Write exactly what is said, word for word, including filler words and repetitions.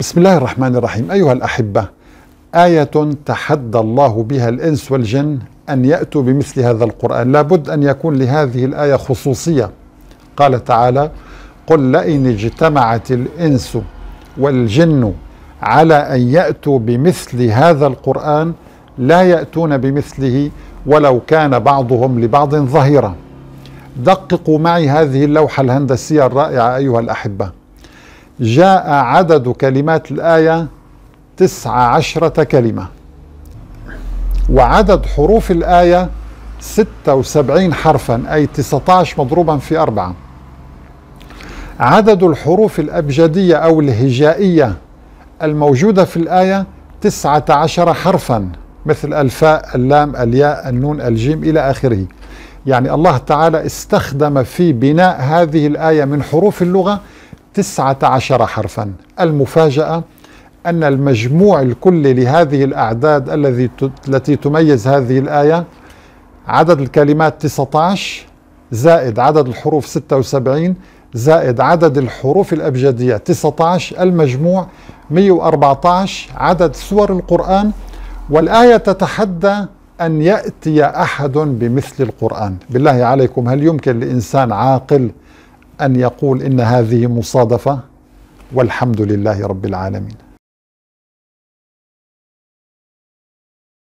بسم الله الرحمن الرحيم. أيها الأحبة، آية تحدى الله بها الإنس والجن أن يأتوا بمثل هذا القرآن. لابد أن يكون لهذه الآية خصوصية. قال تعالى: قل لئن اجتمعت الإنس والجن على أن يأتوا بمثل هذا القرآن لا يأتون بمثله ولو كان بعضهم لبعض ظهيرا. دققوا معي هذه اللوحة الهندسية الرائعة أيها الأحبة. جاء عدد كلمات الآية تسع عشرة كلمة، وعدد حروف الآية ستة وسبعين حرفا، أي تسعة عشر مضروبا في أربعة. عدد الحروف الأبجدية أو الهجائية الموجودة في الآية تسعة عشر حرفا، مثل الفاء، اللام، الياء، النون، الجيم إلى آخره. يعني الله تعالى استخدم في بناء هذه الآية من حروف اللغة تسعة عشر حرفا. المفاجأة أن المجموع الكلي لهذه الأعداد الذي التي تميز هذه الآية عدد الكلمات تسعة عشر زائد عدد الحروف ستة وسبعين زائد عدد الحروف الأبجدية تسعة عشر، المجموع مئة وأربعة عشر عدد سور القرآن. والآية تتحدى أن يأتي أحد بمثل القرآن. بالله عليكم، هل يمكن لإنسان عاقل أن يقول إن هذه مصادفة؟ والحمد لله رب العالمين.